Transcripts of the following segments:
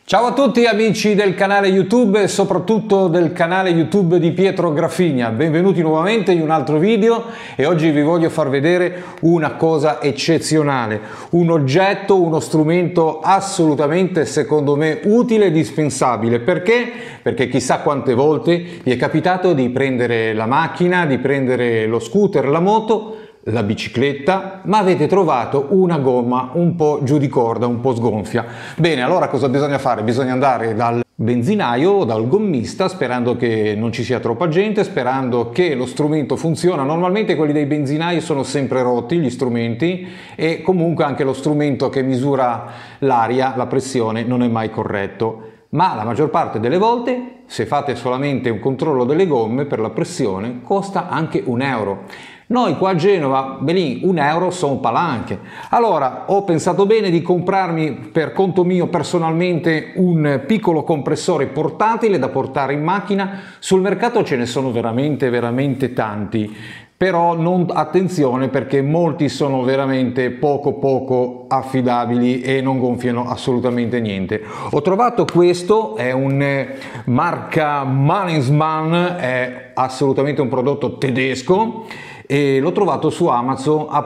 Ciao a tutti amici del canale YouTube e soprattutto del canale YouTube di Pietro Grafigna, benvenuti nuovamente in un altro video e oggi vi voglio far vedere una cosa eccezionale, un oggetto, uno strumento assolutamente secondo me utile e indispensabile. Perché? Perché chissà quante volte vi è capitato di prendere la macchina, di prendere lo scooter, la moto, la bicicletta, ma avete trovato una gomma un po' giù di corda, un po' sgonfia. Bene, allora cosa bisogna fare? Bisogna andare dal benzinaio o dal gommista sperando che non ci sia troppa gente, sperando che lo strumento funziona. Normalmente quelli dei benzinai sono sempre rotti gli strumenti e comunque anche lo strumento che misura l'aria, la pressione, non è mai corretto. Ma la maggior parte delle volte, se fate solamente un controllo delle gomme per la pressione, costa anche €1. Noi qua a Genova, belì, €1 sono palanche. Allora ho pensato bene di comprarmi per conto mio personalmente un piccolo compressore portatile da portare in macchina. Sul mercato ce ne sono veramente tanti. Però attenzione, perché molti sono veramente poco affidabili e non gonfiano assolutamente niente. Ho trovato questo, è un marca Mannesmann, è assolutamente un prodotto tedesco e l'ho trovato su Amazon a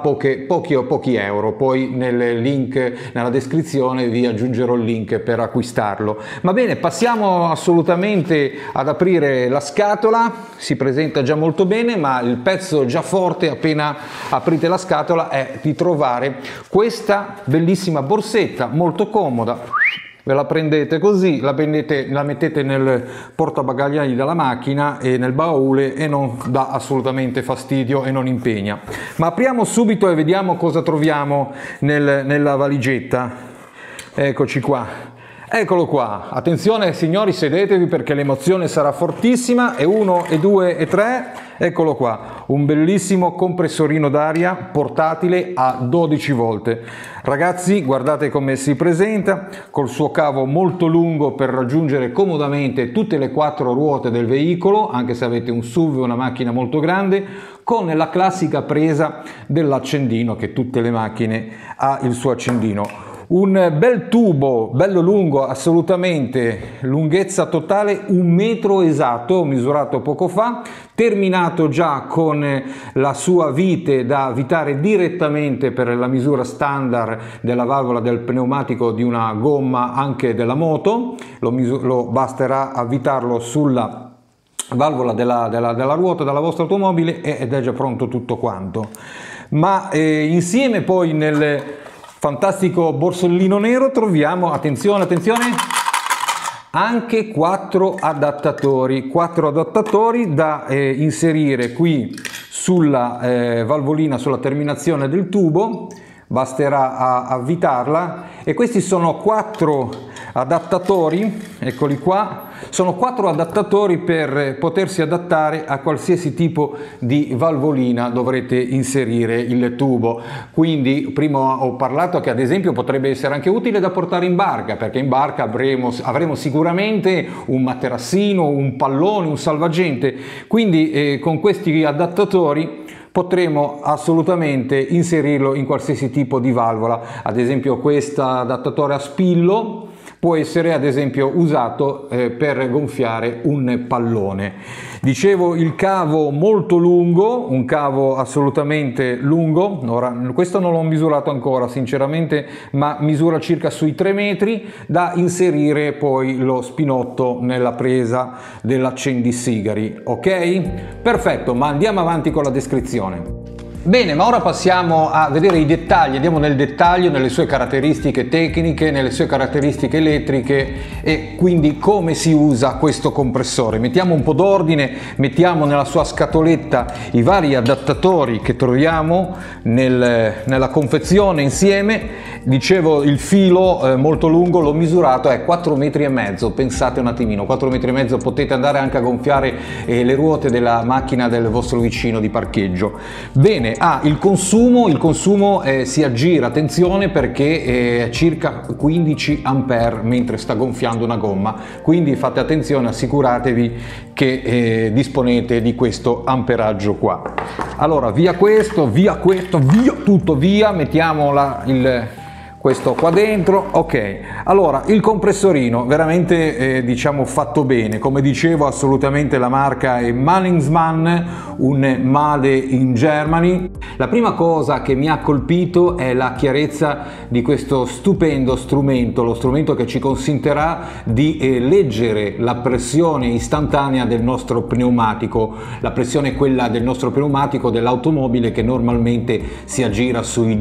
pochi euro. Poi nel link, nella descrizione vi aggiungerò il link per acquistarlo. Va bene, passiamo assolutamente ad aprire la scatola. Si presenta già molto bene, ma il pezzo già forte appena aprite la scatola è di trovare questa bellissima borsetta molto comoda. Ve la prendete così, la mettete nel portabagagli della macchina e nel baule e non dà assolutamente fastidio e non impegna. Ma apriamo subito e vediamo cosa troviamo nella valigetta. Eccoci qua. Eccolo qua. Attenzione signori, sedetevi perché l'emozione sarà fortissima. E 1, e 2, e 3. Eccolo qua. Un bellissimo compressorino d'aria portatile a 12 volte. Ragazzi, guardate come si presenta, col suo cavo molto lungo per raggiungere comodamente tutte le 4 ruote del veicolo, anche se avete un SUV o una macchina molto grande, con la classica presa dell'accendino, che tutte le macchine ha il suo accendino. Un bel tubo, bello lungo, assolutamente, lunghezza totale 1 metro esatto, ho misurato poco fa, terminato già con la sua vite da avvitare direttamente per la misura standard della valvola del pneumatico di una gomma anche della moto. Basterà avvitarlo sulla valvola della ruota della vostra automobile ed è già pronto tutto quanto. Ma insieme poi nel fantastico borsellino nero troviamo, attenzione, anche 4 adattatori da inserire qui sulla valvolina, sulla terminazione del tubo. Basterà avvitarla e questi sono 4 adattatori, eccoli qua, sono 4 adattatori per potersi adattare a qualsiasi tipo di valvolina dovrete inserire il tubo. Quindi prima ho parlato che ad esempio potrebbe essere anche utile da portare in barca, perché in barca avremo sicuramente un materassino, un pallone, un salvagente, quindi con questi adattatori potremo assolutamente inserirlo in qualsiasi tipo di valvola. Ad esempio questo adattatore a spillo può essere ad esempio usato per gonfiare un pallone. Dicevo, il cavo molto lungo, un cavo assolutamente lungo. Ora, questo non l'ho misurato ancora sinceramente, ma misura circa sui 3 metri, da inserire poi lo spinotto nella presa dell'accendisigari. Ok? Perfetto, ma andiamo avanti con la descrizione. Bene, ma ora passiamo a vedere i dettagli, andiamo nel dettaglio, nelle sue caratteristiche tecniche, nelle sue caratteristiche elettriche e quindi come si usa questo compressore. Mettiamo un po' d'ordine, mettiamo nella sua scatoletta i vari adattatori che troviamo nella confezione insieme. Dicevo, il filo molto lungo, l'ho misurato, è 4,5 metri, pensate un attimino, 4,5 metri, potete andare anche a gonfiare le ruote della macchina del vostro vicino di parcheggio. Bene, il consumo si aggira, attenzione, perché è circa 15 ampere mentre sta gonfiando una gomma, quindi fate attenzione, assicuratevi che disponete di questo amperaggio qua. Allora via questo, via tutto, via, mettiamo questo qua dentro. Ok, allora il compressorino veramente diciamo fatto bene, come dicevo assolutamente la marca è Mannesmann, un Made in Germany. La prima cosa che mi ha colpito è la chiarezza di questo stupendo strumento, lo strumento che ci consentirà di leggere la pressione istantanea del nostro pneumatico. La pressione è quella del nostro pneumatico dell'automobile che normalmente si aggira sui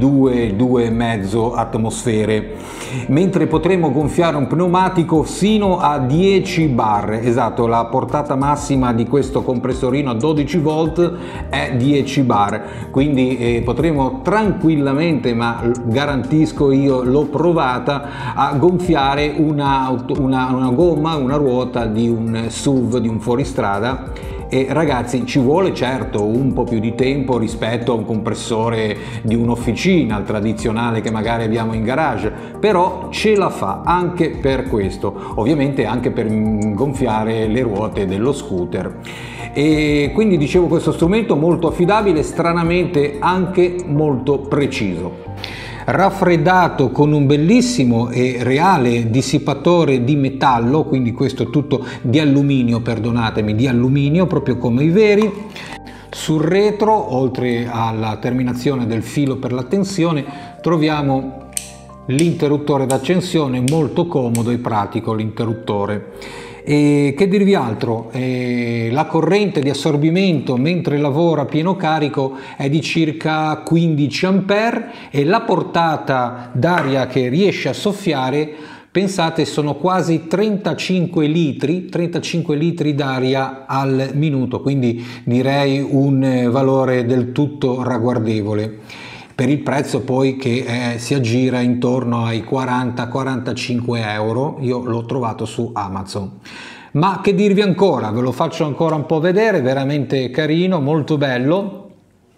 2,5 atmosfere, mentre potremo gonfiare un pneumatico sino a 10 bar. Esatto, la portata massima di questo compressorino a 12 volt è 10 bar, quindi potremo tranquillamente, ma garantisco io, l'ho provata, a gonfiare una gomma, una ruota di un SUV, di un fuoristrada. E ragazzi, ci vuole certo un po' più di tempo rispetto a un compressore di un'officina, il tradizionale che magari abbiamo in garage, però ce la fa anche per questo, ovviamente anche per gonfiare le ruote dello scooter. E quindi dicevo, questo strumento molto affidabile, stranamente anche molto preciso. Raffreddato con un bellissimo e reale dissipatore di metallo, quindi questo tutto di alluminio, perdonatemi, di alluminio proprio come i veri. Sul retro, oltre alla terminazione del filo per la tensione, troviamo l'interruttore d'accensione, molto comodo e pratico l'interruttore. E che dirvi altro? La corrente di assorbimento mentre lavora a pieno carico è di circa 15 A e la portata d'aria che riesce a soffiare, pensate, sono quasi 35 litri d'aria al minuto, quindi direi un valore del tutto ragguardevole. Per il prezzo poi che si aggira intorno ai 40-45 euro, io l'ho trovato su Amazon. Ma che dirvi ancora? Ve lo faccio ancora un po' vedere, veramente carino, molto bello.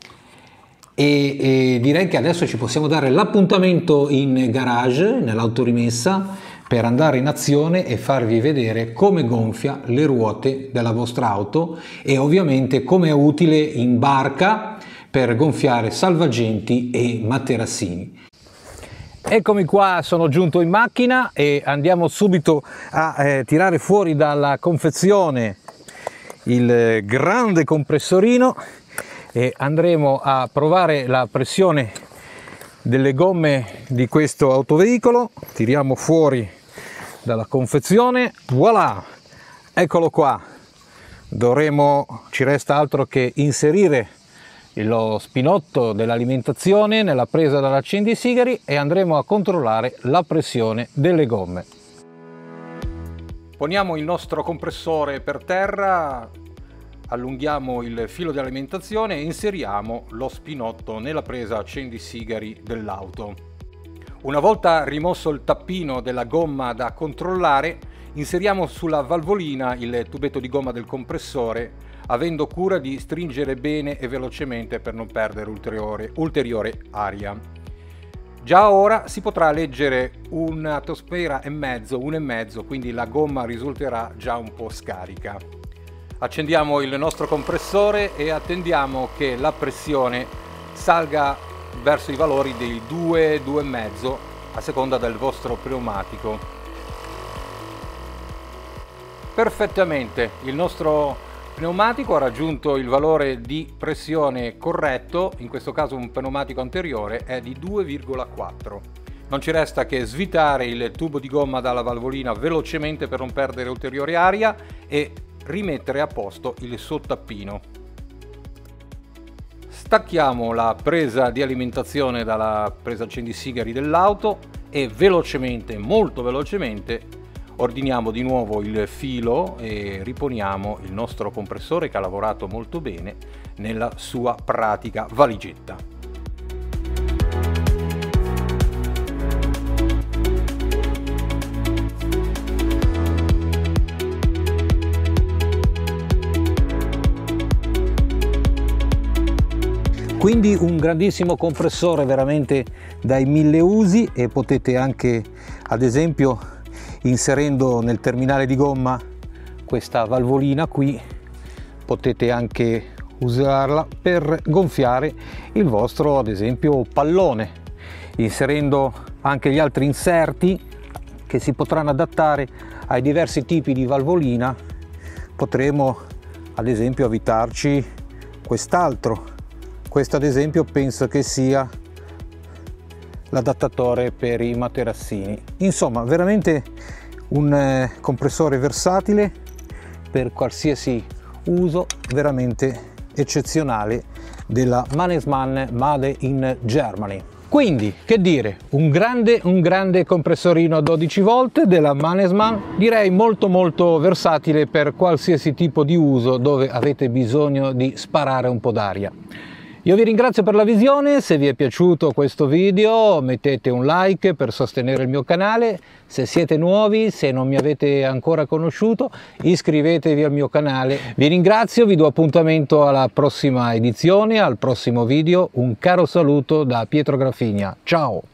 E direi che adesso ci possiamo dare l'appuntamento in garage, nell'autorimessa, per andare in azione e farvi vedere come gonfia le ruote della vostra auto e ovviamente come è utile in barca per gonfiare salvagenti e materassini. Eccomi qua, sono giunto in macchina e andiamo subito a tirare fuori dalla confezione il grande compressorino e andremo a provare la pressione delle gomme di questo autoveicolo. Tiriamo fuori dalla confezione, voilà, eccolo qua. Ci resta altro che inserire lo spinotto dell'alimentazione nella presa dall'accendisigari e andremo a controllare la pressione delle gomme. Poniamo il nostro compressore per terra, allunghiamo il filo di alimentazione e inseriamo lo spinotto nella presa accendisigari dell'auto. Una volta rimosso il tappino della gomma da controllare, inseriamo sulla valvolina il tubetto di gomma del compressore, avendo cura di stringere bene e velocemente per non perdere ulteriore aria. Già ora si potrà leggere un'atmosfera e mezzo, 1,5, quindi la gomma risulterà già un po' scarica. Accendiamo il nostro compressore e attendiamo che la pressione salga verso i valori dei 2-2,5 a seconda del vostro pneumatico. Perfettamente, il nostro pneumatico ha raggiunto il valore di pressione corretto, in questo caso un pneumatico anteriore è di 2,4. Non ci resta che svitare il tubo di gomma dalla valvolina velocemente per non perdere ulteriore aria e rimettere a posto il suo tappino. Stacchiamo la presa di alimentazione dalla presa accendisigari dell'auto e velocemente, molto velocemente, ordiniamo di nuovo il filo e riponiamo il nostro compressore che ha lavorato molto bene nella sua pratica valigetta. Quindi un grandissimo compressore veramente dai 1000 usi e potete anche, ad esempio, inserendo nel terminale di gomma questa valvolina qui, potete anche usarla per gonfiare il vostro, ad esempio, pallone, inserendo anche gli altri inserti che si potranno adattare ai diversi tipi di valvolina. Potremo ad esempio avvitarci quest'altro. Questo ad esempio penso che sia l'adattatore per i materassini. Insomma, veramente un compressore versatile per qualsiasi uso, veramente eccezionale, della Mannesmann Made in Germany. Quindi, che dire, un grande compressorino a 12 volt della Mannesmann, direi molto versatile per qualsiasi tipo di uso dove avete bisogno di sparare un po' d'aria. Io vi ringrazio per la visione. Se vi è piaciuto questo video mettete un like per sostenere il mio canale. Se siete nuovi, se non mi avete ancora conosciuto, iscrivetevi al mio canale. Vi ringrazio, vi do appuntamento alla prossima edizione, al prossimo video. Un caro saluto da Pietro Grafigna. Ciao!